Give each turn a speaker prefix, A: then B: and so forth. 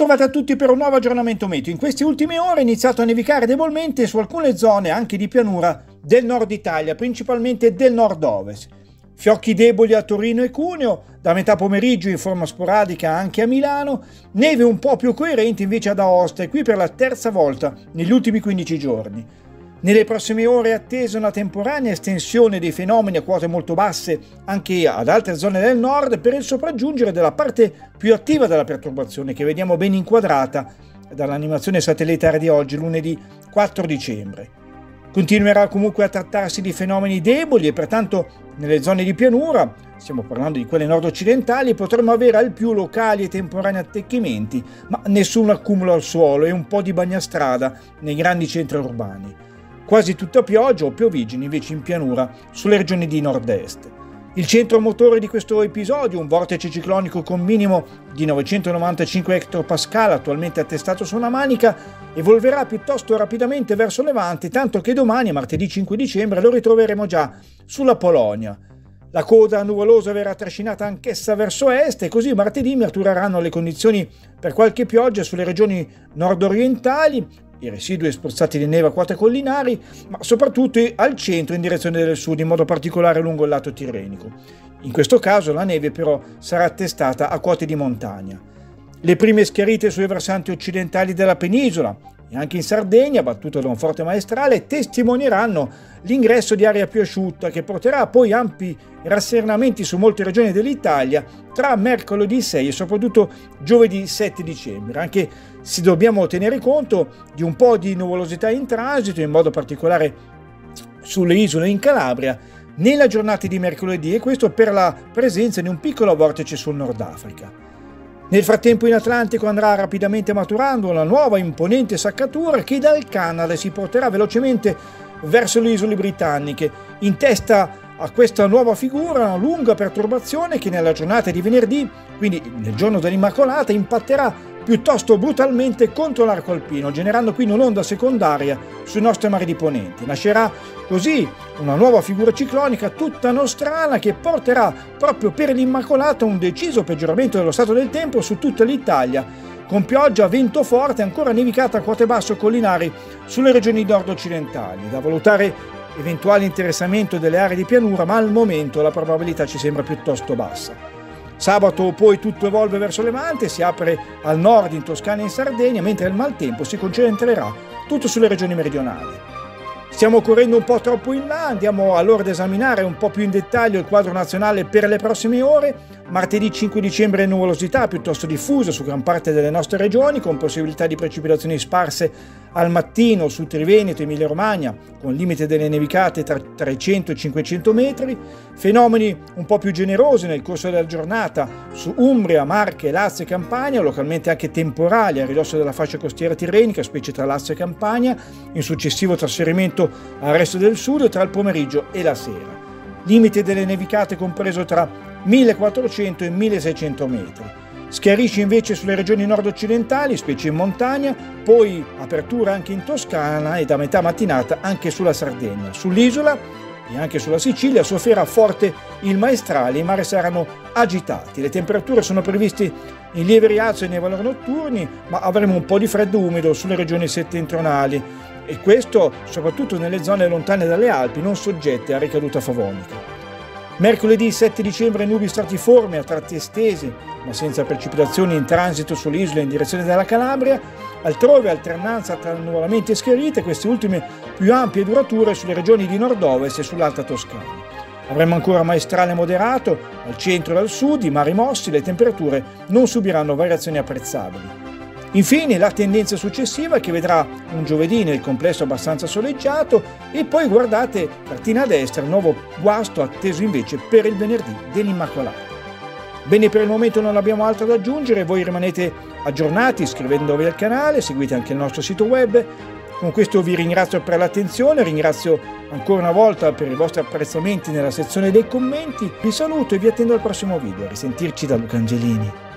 A: Bentrovati a tutti per un nuovo aggiornamento meteo. In queste ultime ore è iniziato a nevicare debolmente su alcune zone anche di pianura del nord Italia, principalmente del nord-ovest. Fiocchi deboli a Torino e Cuneo, da metà pomeriggio in forma sporadica anche a Milano, neve un po' più coerente invece ad Aosta e qui per la terza volta negli ultimi 15 giorni. Nelle prossime ore è attesa una temporanea estensione dei fenomeni a quote molto basse anche ad altre zone del nord per il sopraggiungere della parte più attiva della perturbazione che vediamo ben inquadrata dall'animazione satellitare di oggi, lunedì 4 dicembre. Continuerà comunque a trattarsi di fenomeni deboli e pertanto nelle zone di pianura, stiamo parlando di quelle nord-occidentali, potremo avere al più locali e temporanei attecchimenti, ma nessun accumulo al suolo e un po' di bagnastrada nei grandi centri urbani. Quasi tutta pioggia o piovigine invece in pianura sulle regioni di nord-est. Il centro motore di questo episodio, un vortice ciclonico con minimo di 995 hectopascal attualmente attestato su una manica, evolverà piuttosto rapidamente verso levante, tanto che domani, martedì 5 dicembre, lo ritroveremo già sulla Polonia. La coda nuvolosa verrà trascinata anch'essa verso est e così martedì matureranno le condizioni per qualche pioggia sulle regioni nord-orientali, i residui spruzzati di neve a quote collinari, ma soprattutto al centro in direzione del sud, in modo particolare lungo il lato tirrenico. In questo caso la neve però sarà attestata a quote di montagna. Le prime schiarite sui versanti occidentali della penisola e anche in Sardegna, battuta da un forte maestrale, testimonieranno l'ingresso di aria più asciutta che porterà poi ampi rasserenamenti su molte regioni dell'Italia tra mercoledì 6 e soprattutto giovedì 7 dicembre, anche se dobbiamo tenere conto di un po' di nuvolosità in transito, in modo particolare sulle isole in Calabria, nella giornata di mercoledì, e questo per la presenza di un piccolo vortice sul Nord Africa. Nel frattempo in Atlantico andrà rapidamente maturando una nuova imponente saccatura che dal Canada si porterà velocemente verso le isole britanniche. In testa a questa nuova figura una lunga perturbazione che nella giornata di venerdì, quindi nel giorno dell'Immacolata, impatterà piuttosto brutalmente contro l'arco alpino, generando quindi un'onda secondaria sui nostri mari di ponente. Nascerà così una nuova figura ciclonica tutta nostrana che porterà proprio per l'Immacolata un deciso peggioramento dello stato del tempo su tutta l'Italia, con pioggia, vento forte e ancora nevicata a quote basse o collinari sulle regioni nord-occidentali. Da valutare eventuale interessamento delle aree di pianura, ma al momento la probabilità ci sembra piuttosto bassa. Sabato poi tutto evolve verso levante, si apre al nord in Toscana e in Sardegna, mentre il maltempo si concentrerà tutto sulle regioni meridionali. Stiamo correndo un po' troppo in là, andiamo allora ad esaminare un po' più in dettaglio il quadro nazionale per le prossime ore. Martedì 5 dicembre nuvolosità piuttosto diffusa su gran parte delle nostre regioni, con possibilità di precipitazioni sparse al mattino su Triveneto e Emilia-Romagna, con limite delle nevicate tra 300 e 500 metri, fenomeni un po' più generosi nel corso della giornata su Umbria, Marche, Lazio e Campania, localmente anche temporali a ridosso della fascia costiera tirrenica, specie tra Lazio e Campania, in successivo trasferimento al resto del sud tra il pomeriggio e la sera. Limite delle nevicate compreso tra 1400 e 1600 metri. Schiarisce invece sulle regioni nord-occidentali, specie in montagna, poi apertura anche in Toscana e da metà mattinata anche sulla Sardegna. Sull'isola e anche sulla Sicilia soffrirà forte il maestrale, i mari saranno agitati. Le temperature sono previste in lieve rialzo nei valori notturni, ma avremo un po' di freddo umido sulle regioni settentrionali, e questo soprattutto nelle zone lontane dalle Alpi non soggette a ricaduta fovonica. Mercoledì 7 dicembre nubi stratiformi a tratti estesi, ma senza precipitazioni in transito sulle isole in direzione della Calabria, altrove alternanza tra nuvolamenti e schiarite, queste ultime più ampie e durature sulle regioni di nord-ovest e sull'Alta Toscana. Avremo ancora maestrale moderato al centro e al sud, i mari mossi, le temperature non subiranno variazioni apprezzabili. Infine la tendenza successiva che vedrà un giovedì nel complesso abbastanza soleggiato e poi guardate cartina a destra il nuovo guasto atteso invece per il venerdì dell'Immacolata. Bene, per il momento non abbiamo altro da aggiungere, voi rimanete aggiornati iscrivendovi al canale, seguite anche il nostro sito web. Con questo vi ringrazio per l'attenzione, ringrazio ancora una volta per i vostri apprezzamenti nella sezione dei commenti, vi saluto e vi attendo al prossimo video, a risentirci da Luca Angelini.